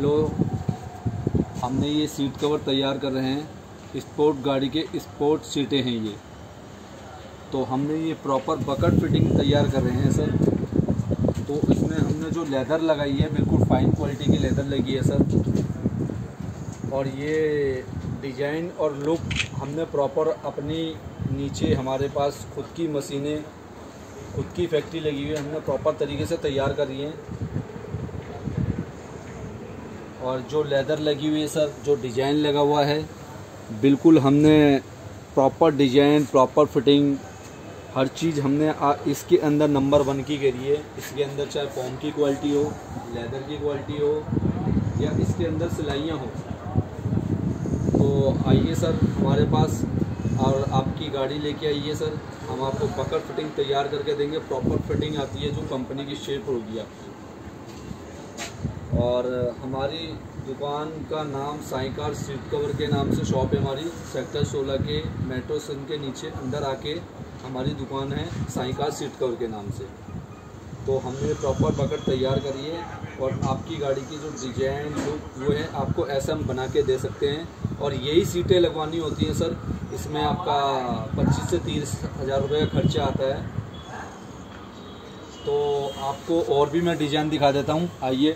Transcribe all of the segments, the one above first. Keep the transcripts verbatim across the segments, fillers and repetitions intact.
Hello, हमने ये seat cover तैयार कर रहे हैं। स्पोर्ट गाड़ी के स्पोर्ट सीटें हैं ये, तो हमने ये प्रॉपर बकेट फिटिंग तैयार कर रहे हैं सर। तो इसमें हमने जो लेदर लगाई है बिल्कुल फाइन क्वालिटी की लेदर लगी है सर। और ये डिज़ाइन और लुक हमने प्रॉपर अपनी नीचे हमारे पास खुद की मशीनें, खुद की फैक्ट्री लगी हुई है, हमने प्रॉपर तरीके से तैयार करी है। और जो लेदर लगी हुई है सर, जो डिज़ाइन लगा हुआ है, बिल्कुल हमने प्रॉपर डिज़ाइन, प्रॉपर फिटिंग, हर चीज़ हमने आ, इसके अंदर नंबर वन की करी है। इसके अंदर चाहे फोम की क्वालिटी हो, लेदर की क्वालिटी हो, या इसके अंदर सिलाइयाँ हो। तो आइए सर हमारे पास और आपकी गाड़ी लेके आइए सर, हम आपको बकेट फिटिंग तैयार करके देंगे। प्रॉपर फिटिंग आती है जो कंपनी की शेप होगी आपकी। और हमारी दुकान का नाम साईं कार सीट कवर के नाम से शॉप है हमारी। सेक्टर सोलह के मेट्रो स्टेशन के नीचे अंदर आके हमारी दुकान है साईं कार सीट कवर के नाम से। तो हमने प्रॉपर बकेट तैयार करी है और आपकी गाड़ी की जो डिजाइन लुक वो है आपको ऐसा हम बना के दे सकते हैं। और यही सीटें लगवानी होती हैं सर, इसमें आपका पच्चीस से तीस हज़ार रुपये का खर्चा आता है। तो आपको और भी मैं डिज़ाइन दिखा देता हूँ, आइए।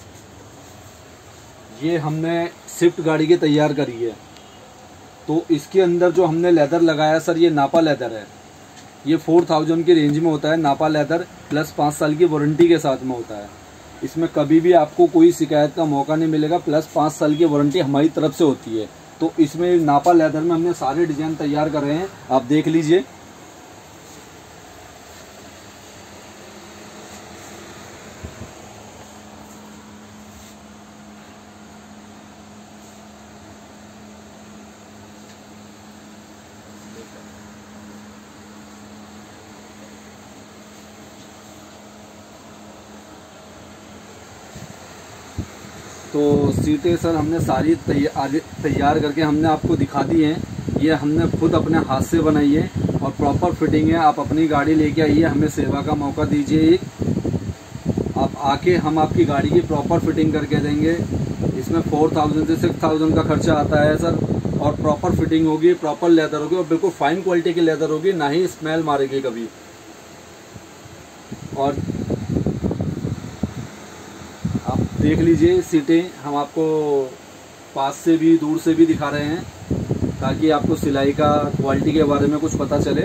ये हमने स्विफ्ट गाड़ी की तैयार करी है, तो इसके अंदर जो हमने लेदर लगाया सर, ये नापा लेदर है। ये फोर थाउजेंड की रेंज में होता है नापा लेदर, प्लस पाँच साल की वारंटी के साथ में होता है। इसमें कभी भी आपको कोई शिकायत का मौका नहीं मिलेगा, प्लस पाँच साल की वारंटी हमारी तरफ से होती है। तो इसमें नापा लेदर में हमने सारे डिज़ाइन तैयार कर रहे हैं, आप देख लीजिए। तो सीटें सर हमने सारी तैयार तैयार करके हमने आपको दिखा दी हैं। ये हमने खुद अपने हाथ से बनाई है और प्रॉपर फिटिंग है। आप अपनी गाड़ी लेके आइए, हमें सेवा का मौका दीजिए। आप आके हम आपकी गाड़ी की प्रॉपर फिटिंग करके देंगे। इसमें फोर थाउजेंड से सिक्स थाउजेंड का खर्चा आता है सर। और प्रॉपर फिटिंग होगी, प्रॉपर लेदर होगी और बिल्कुल फाइन क्वालिटी की लेदर होगी, ना ही स्मेल मारेगी कभी। और आप देख लीजिए सीटें, हम आपको पास से भी दूर से भी दिखा रहे हैं ताकि आपको सिलाई का क्वालिटी के बारे में कुछ पता चले।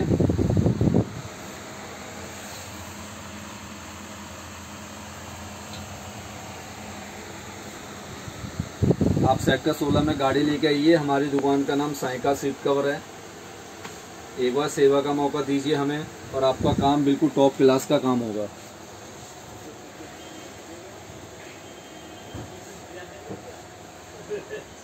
आप सेक्टर सोलह में गाड़ी लेके आइए, हमारी दुकान का नाम साईं कार सीट कवर है। एक बार सेवा का मौका दीजिए हमें और आपका काम बिल्कुल टॉप क्लास का काम होगा। Yeah.